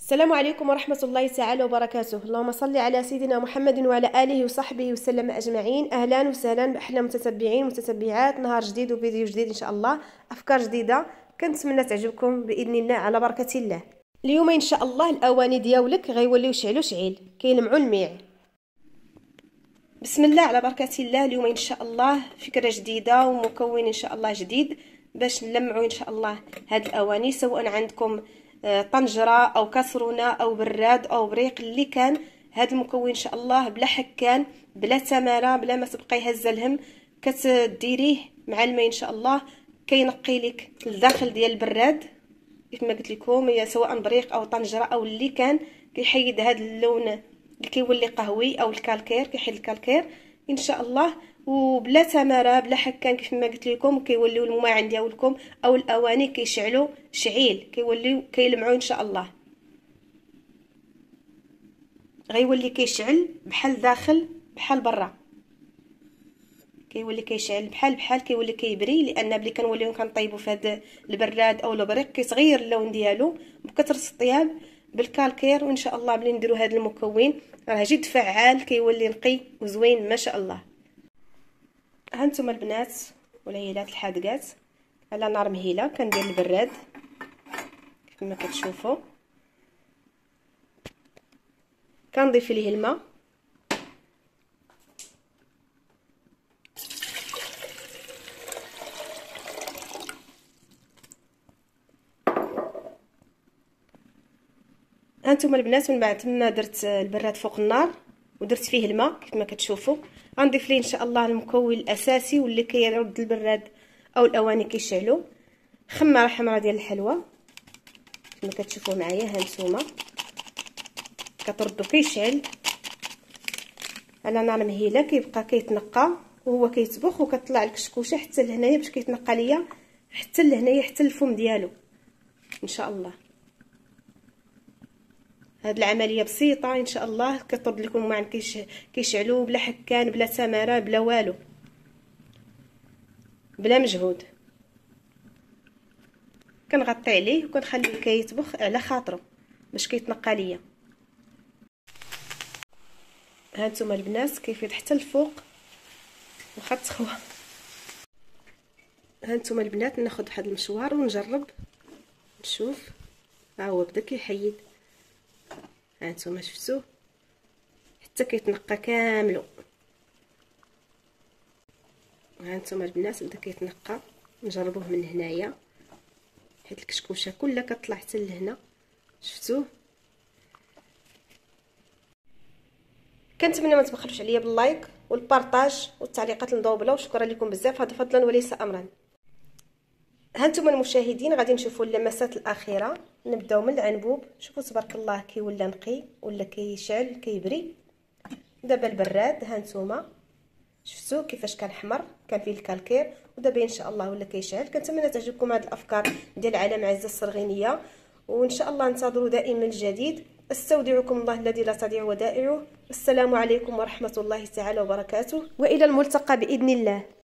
السلام عليكم ورحمة الله تعالى وبركاته. اللهم صل على سيدنا محمد وعلى آله وصحبه وسلم أجمعين. أهلا وسهلا بأحلى متتبعين ومتتبعات. نهار جديد وفيديو جديد إن شاء الله، أفكار جديدة كنتمنى تعجبكم بإذن الله على بركة الله. اليوم إن شاء الله الأواني دياولك غيوليو شعلو شعيل كيلمعوا الميع. بسم الله على بركة الله. اليوم إن شاء الله فكرة جديدة ومكون إن شاء الله جديد باش نلمعوا إن شاء الله هاد الأواني، سواء عندكم طنجرة او كسرونه او براد او بريق اللي كان. هذا المكون ان شاء الله بلا حكان بلا تماره بلا ما تبقى يهز الهم، كتديريه مع الماء ان شاء الله كينقي لك الداخل ديال البراد كيف ما قلت لكم، سواء بريق او طنجره او اللي كان، كيحيد هذا اللون اللي كيولي قهوي او الكالكير، كيحيد الكالكير ان شاء الله. وبلا تماره بلا حكان كيف ما قلت لكم كيوليو المماعن ديالكم او الاواني كيشعلوا شعيل، كيوليو كيلمعوا ان شاء الله. غيولي كيشعل بحال داخل بحال برا، كيولي كيشعل بحال كيولي كيبري، لان ملي كنوليو كنطيبوا في هذا البراد او البريق كيتغير اللون ديالو بكثره الطياب بالكالكير. وان شاء الله ملي نديروا هذا المكون راه جد فعال، كيولي نقي وزوين ما شاء الله. هانتوما البنات والعيالات الحادقات، على نار مهيله كندير البراد كما كتشوفوا، كنضيف ليه الماء هانتوما البنات. من بعد ما درت البراد فوق النار ودرت فيه الماء كيف ما كتشوفوا، غنضيف ليه ان شاء الله المكون الاساسي واللي كيرد البراد او الاواني كيشعلوا، خماره حمراء ديال الحلوى كما كتشوفوا معايا. هانتوما كتردو كيشعل على نار مهيله، كيبقى كيتنقى وهو كيتبخ، وكتطلع الكشكوشه حتى لهنايا باش كيتنقى ليا حتى لهنايا حتى الفم ديالو ان شاء الله. هاد العمليه بسيطه ان شاء الله، كترد لكم معن كيشعلوا بلا حكان بلا تماره بلا والو، بلا مجهود. كنغطي عليه وكنخليه كيطبخ على خاطره باش كيتنقى ليا. هانتوما البنات كيفيض حتى الفوق واخا تخوى. هانتوما البنات ناخذ واحد المشوار ونجرب نشوف. ها هو بدا كيحيد، هانتوما شفتوه حتى كيتنقى كامل. هانتوما البنات بدا كيتنقى، نجربوه من هنايا حيت الكشكوشه كلها كتطلع حتى لهنا، شفتوه. كنتمنى ما تبخلوش عليا باللايك والبارطاج والتعليقات المضوبله، وشكرا لكم بزاف، هذا فضلا وليس امرا. هانتوما المشاهدين غادي نشوفوا اللمسات الاخيره. نبداو من العنبوب، شوفوا تبارك الله كي ولا نقي ولا كيشعل كيبري. دابا البراد هانتوما شفتوا كيفاش كان حمر، كان فيه الكالكير، ودابا ان شاء الله ولا كيشعل. كنتمنى تعجبكم هذه الافكار ديال عالم عزه الصرغينيه، وان شاء الله انتظروا دائما الجديد. استودعكم الله الذي لا تضيع ودائعه. السلام عليكم ورحمه الله تعالى وبركاته، والى الملتقى باذن الله.